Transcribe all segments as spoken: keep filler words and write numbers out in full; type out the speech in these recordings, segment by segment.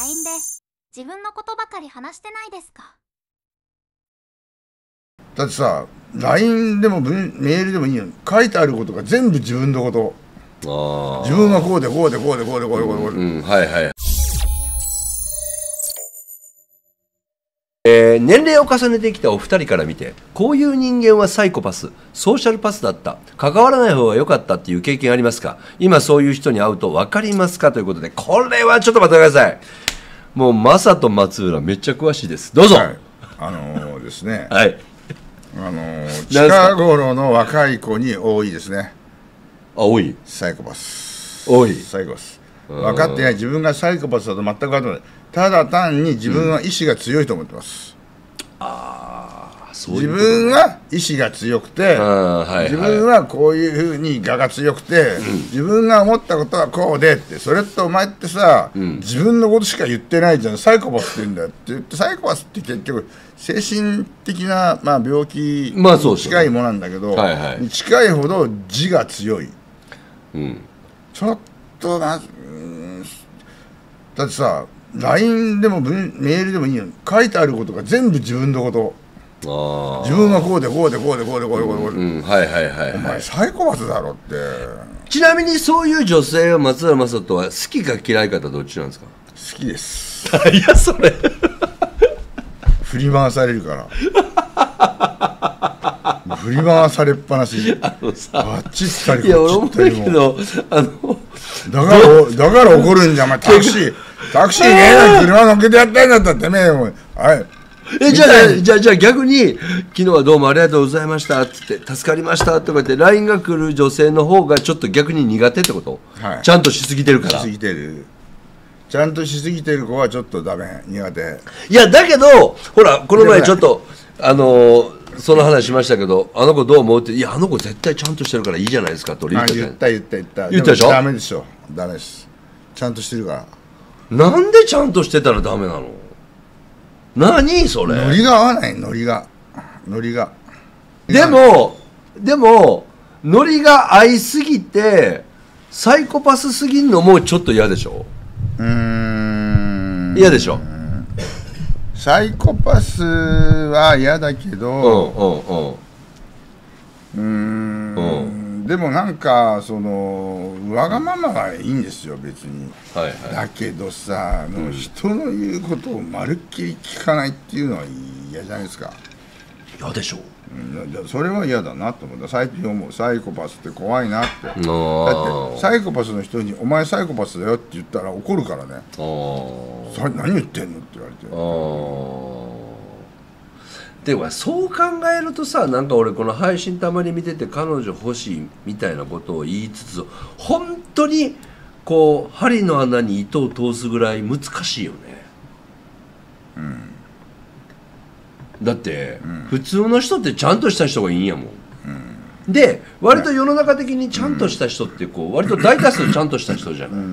ライン で自分のことばかり話してないですか？ だってさ、ライン でも文メールでもいいよ、書いてあることが全部自分のこと。あ、自分がこうでこうでこうでこうでこうでこうでこうで、うんうん、はいはい。 えー、年齢を重ねてきたお二人から見て、こういう人間はサイコパス、ソーシャルパスだった、関わらない方が良かったっていう経験ありますか？今そういう人に会うと分かりますか？ということで、これはちょっと待ってください。もうマサと松浦めっちゃ詳しいです。どうぞ。はい、 あのー、ですねはいあのー、近頃の若い子に多いですね。 あ、多い。 サイコパス。 多い。 サイコパス。分かってない。自分がサイコパスだと全く分かってない。ただ単に自分は意志が強いと思ってます。うん、ああ、そういうことね。自分は意志が強くて、はいはい、自分はこういうふうに我が強くて、うん、自分が思ったことはこうでって、それってお前ってさ、うん、自分のことしか言ってないじゃん。サイコパスって言うんだよって言って、サイコパスって結局精神的な、まあ、病気に近いものなんだけど、まあはいはい、近いほど自が強い。うん、ちょっとな、うん、だってさ、ライン でも文メールでもいいよ、書いてあることが全部自分のこと。あ、自分がこうでこうでこうでこうでこうでこうでこうで、うんうん、はいはいはい、はい、お前サイコパスだろって。 ちなみにそういう女性は松原正人は好きか嫌いかとどっちなんですか？ 好きです。 いやそれ振り回されるから振り回されっぱなし。あのさ、あっち行ったりこっち行ったりも。いや俺思うけど、あのだからだから怒るんじゃん、お前。タクシータクシーねえな、車乗っけてやったんだったらてめえよ、はい。 えじゃあじゃあじゃあ逆に昨日はどうもありがとうございましたって助かりましたとか言って ライン が来る女性の方がちょっと逆に苦手ってこと？はい、ちゃんとしすぎてるから。 しすぎてる。ちゃんとしすぎてる子はちょっとダメ、苦手。 いやだけどほらこの前ちょっとあのー、その話しましたけど、あの子どう思うって、いやあの子絶対ちゃんとしてるからいいじゃないですかと言った言った言った言った言ったでしょ。 ダメでしょ、ダメです。ちゃんとしてるから。 なんでちゃんとしてたらダメなの？何それ。 ノリが合わない、ノリがノリがでもでもノリが合いすぎてサイコパスすぎんのもちょっと嫌でしょ？うーん、嫌でしょ。 サイコパスは嫌だけど、うんうんうん、うーん、でもなんかそのわがままはいいんですよ別に、はいはい、だけどさ、あの人の言うことをまるっきり聞かないっていうのは嫌じゃないですか。 嫌でしょ。 うん、それは嫌だなと思った。最近思う、サイコパスって怖いなって。だってサイコパスの人に「お前サイコパスだよ」って言ったら怒るからね。あ、何言ってんのって言われて。 でもそう考えるとさ、なんか俺この配信たまに見てて彼女欲しいみたいなことを言いつつ、本当にこう針の穴に糸を通すぐらい難しいよね。うん、だって、うん、普通の人ってちゃんとした人がいいんやもん、うん、で割と世の中的にちゃんとした人ってこう割と大多数ちゃんとした人じゃない、うん、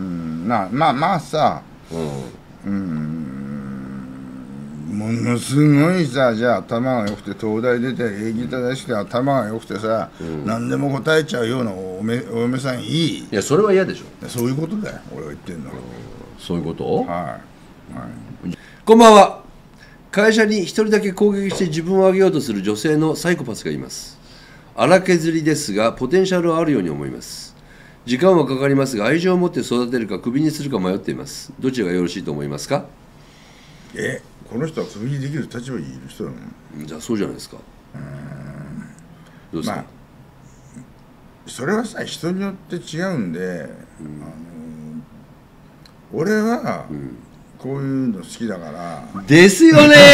なまあまあさ、うん、うんものすごいさ、じゃあ頭が良くて東大出て礼儀正しくて頭が良くてさ、うん、何でも答えちゃうようなおめお嫁さんいい。 いやそれは嫌でしょ。 そういうことだよ俺が言ってんの。 そういうこと？はい、はい、 こんばんは。会社に一人だけ攻撃して自分を上げようとする女性のサイコパスがいます。荒削りですがポテンシャルはあるように思います。時間はかかりますが愛情を持って育てるかクビにするか迷っています。どちらがよろしいと思いますか？ えこの人はクビにできる立場にいる人なの？ じゃあそうじゃないですか。うーん、どうですか？まあそれはさ人によって違うんで、うん、あの俺は、うん、こういうの好きだからですよね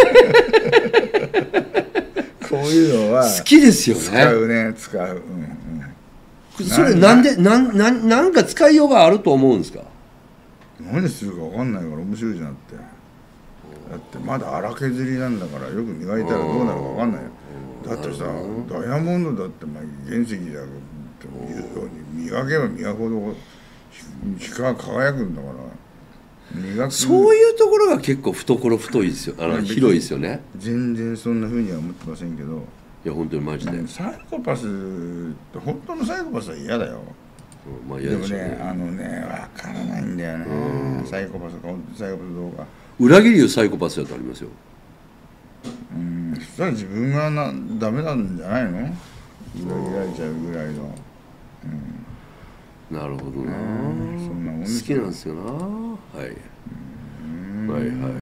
こういうのは好きですよね。 使うね使う、うんうん、それなんでなんなんなんか使いようがあると思うんですか？ 何するか分かんないから面白いじゃんって。だってまだ荒削りなんだからよく磨いたらどうなるか分かんないよ。だってさダイヤモンドだってまあ原石だけど磨けば磨くほど光が輝くんだから磨く。 そういうところが結構懐太いですよ。あの広いですよね。 全然そんなふうには思ってませんけど。 いや本当にマジでサイコパスって本当のサイコパスは嫌だよ。 うん、まあでも嫌でしょうねあのね分からないんだよね、サイコパスか本当にサイコパスどうか。 裏切りをサイコパスだとありますよ。 うんそしたら自分がなダメなんじゃないの、裏切られちゃうぐらいの。 なるほどな、 そんなもんですよ好きなんですよな。はい、はいはい